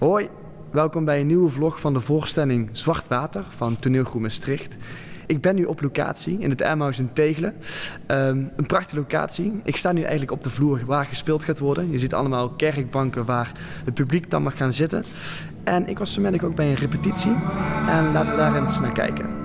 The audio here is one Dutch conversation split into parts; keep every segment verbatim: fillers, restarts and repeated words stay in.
Hoi, welkom bij een nieuwe vlog van de voorstelling Zwart Water van Toneelgroep Maastricht. Ik ben nu op locatie in het Emmaus in Tegelen. Um, een prachtige locatie. Ik sta nu eigenlijk op de vloer waar gespeeld gaat worden. Je ziet allemaal kerkbanken waar het publiek dan mag gaan zitten. En ik was vanmiddag ook bij een repetitie. En laten we daar eens naar kijken.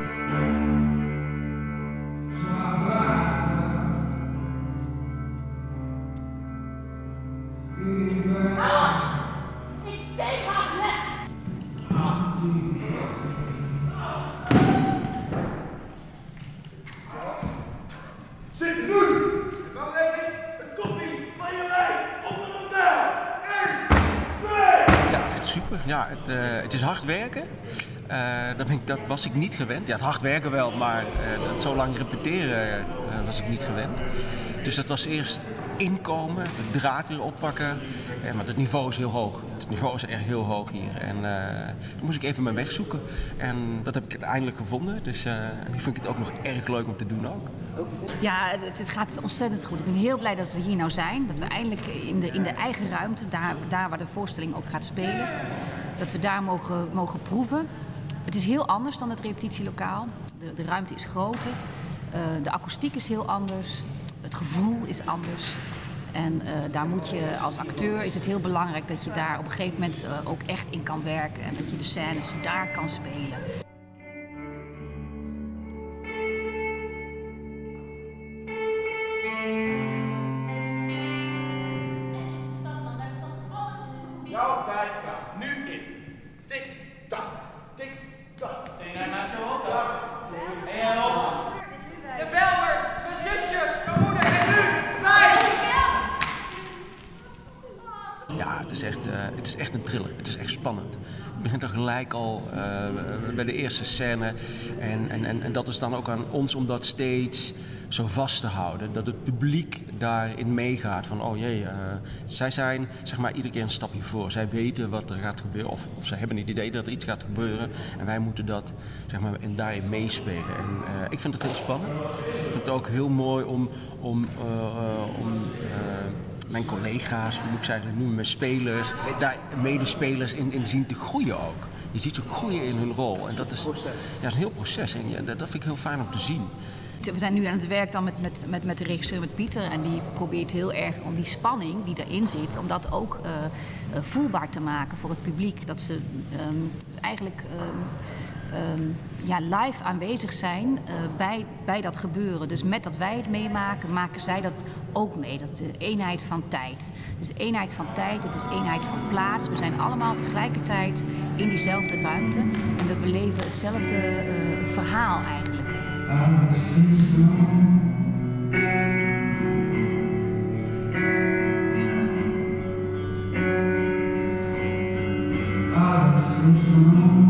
Super, ja, het, uh, het is hard werken. Uh, dat, ben ik, dat was ik niet gewend. Ja, het hard werken wel, maar uh, dat zo lang repeteren uh, was ik niet gewend. Dus dat was eerst inkomen, de draad weer oppakken. Ja, maar het niveau is heel hoog. Het niveau is echt heel hoog hier. En uh, dan moest ik even mijn weg zoeken. En dat heb ik uiteindelijk gevonden. Dus uh, nu vind ik het ook nog erg leuk om te doen ook. Ja, het, het gaat ontzettend goed. Ik ben heel blij dat we hier nou zijn. Dat we eindelijk in de, in de eigen ruimte, daar, daar waar de voorstelling ook gaat spelen, dat we daar mogen, mogen proeven. Het is heel anders dan het repetitielokaal. De, de ruimte is groter. Uh, de akoestiek is heel anders. Het gevoel is anders. En uh, daar moet je als acteur, is het heel belangrijk dat je daar op een gegeven moment uh, ook echt in kan werken. En dat je de scènes daar kan spelen. Jouw tijd gaat nu in. Tik, tak, tik, tak. Hij maakt zo op, toch? En jij op. De Belmer, mijn zusje, mijn moeder en nu, wij! Ja, het is, echt, uh, het is echt een thriller. Het is echt spannend. Het begint er gelijk al uh, bij de eerste scène. En, en, en, en dat is dan ook aan ons om dat steeds zo vast te houden. Dat het publiek daarin meegaat. Van oh jee, uh, zij zijn zeg maar iedere keer een stapje voor. Zij weten wat er gaat gebeuren. Of, of zij hebben het idee dat er iets gaat gebeuren. En wij moeten dat zeg maar en daarin meespelen. En uh, ik vind het heel spannend. Ik vind het ook heel mooi om, om, uh, uh, om uh, mijn collega's, hoe moet ik ze eigenlijk noemen, mijn spelers, daar medespelers in, in zien te groeien ook. Je ziet ze groeien in hun rol. En dat is, ja, dat is een heel proces. En ja, dat vind ik heel fijn om te zien. We zijn nu aan het werk dan met, met, met, met de regisseur, met Pieter. En die probeert heel erg om die spanning die erin zit, om dat ook uh, uh, voelbaar te maken voor het publiek. Dat ze um, eigenlijk um, um, ja, live aanwezig zijn uh, bij, bij dat gebeuren. Dus met dat wij het meemaken, maken zij dat ook mee. Dat is de eenheid van tijd. Dus eenheid van tijd, het is eenheid van plaats. We zijn allemaal tegelijkertijd in diezelfde ruimte. En we beleven hetzelfde uh, verhaal eigenlijk. Alles is wrong. Alles is wrong.